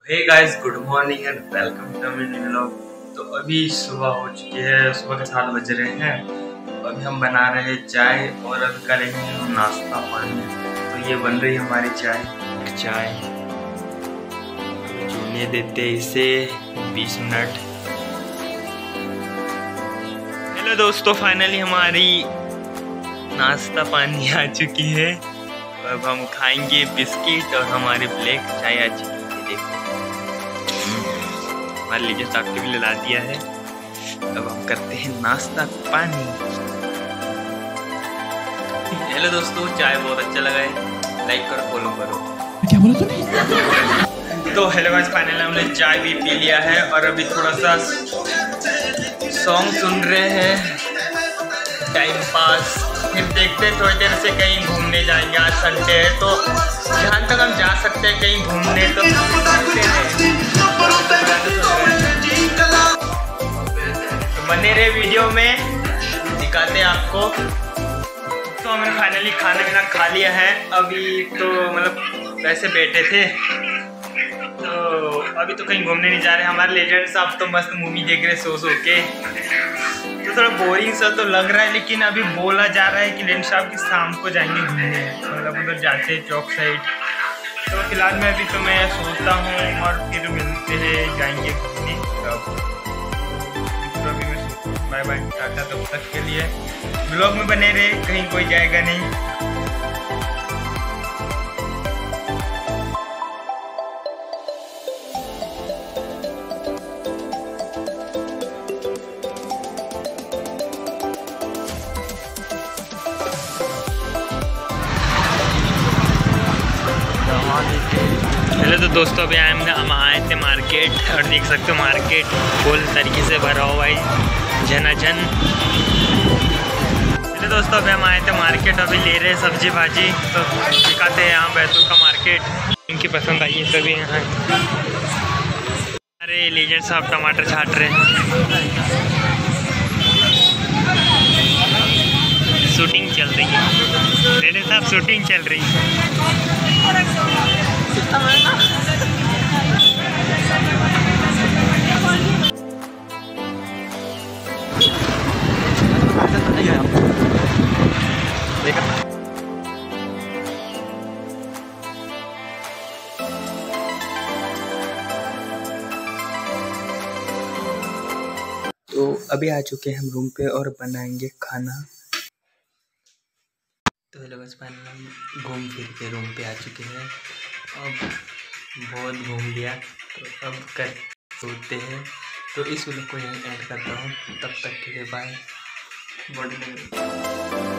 Hey guys, good morning and welcome to my new vlog. तो अभी सुबह हो चुकी है, सुबह के 7 बज रहे हैं। तो अभी हम बना रहे हैं चाय और अभी करेंगे हम नाश्ता पानी। तो ये बन रही है हमारी चाय। तो चूने देते इसे 20 मिनट। हेलो दोस्तों, फाइनली हमारी नाश्ता पानी आ चुकी है। अब हम खाएंगे बिस्किट और हमारी ब्लैक चाय आ चुकी है। देखो हमारे लीजिए साहब के भी ला दिया है। अब हम करते हैं नाश्ता पानी। हेलो दोस्तों, चाय बहुत अच्छा लगा है, लाइक करो फॉलो करो। क्या बोला तूने? तो हेलो गाइस, फाइनली हमने चाय भी पी लिया है और अभी थोड़ा सा सॉन्ग सुन रहे हैं, टाइम पास। फिर देखते हैं थोड़ी देर से कहीं घूमने जाएंगे। आज संडे है तो जहाँ तक हम जा सकते हैं कहीं घूमने तो बने रहे वीडियो में, दिखाते हैं आपको। तो हमने फाइनली खाना पीना खा लिया है। अभी तो मतलब वैसे बैठे थे, तो अभी तो कहीं घूमने नहीं जा रहे। हमारे लेजेंड साहब तो मस्त मूवी देख रहे सो के। तो थोड़ा बोरिंग सा तो लग रहा है, लेकिन अभी बोला जा रहा है कि लेजेंड साहब की शाम को जाएंगे घूमने, मतलब उधर जाते हैं चौक साइड। तो फिलहाल मैं अभी तो मैं सोचता हूँ और फिर मिलते हैं, जाएंगे घूमने तब। तो अभी मैं बाय बाय टाटा, तब तक के लिए ब्लॉग में बने रहे, कहीं कोई जाएगा नहीं। पहले तो दोस्तों अभी हम आए थे मार्केट और देख सकते हो मार्केट फुल तरीके से भरा हुआ है, झनाझन। पहले दोस्तों अभी हम आए थे मार्केट, अभी ले रहे हैं सब्जी भाजी। तो दिखाते हैं यहाँ बैतूल का मार्केट, इनकी पसंद आई है सभी यहाँ। अरे लेजेंड साहब टमाटर छाट रहे हैं, शूटिंग चल रही है। लेजेंड साहब शूटिंग चल रही है। तो अभी आ चुके हैं हम रूम पे और बनाएंगे खाना। तो हेलो बस, फाइनली हम घूम फिर के रूम पे आ चुके हैं। अब बहुत घूम लिया, तो अब कर सोते हैं। तो इस वीडियो को यहीं एंड करता हूँ, तब तक के लिए बाय।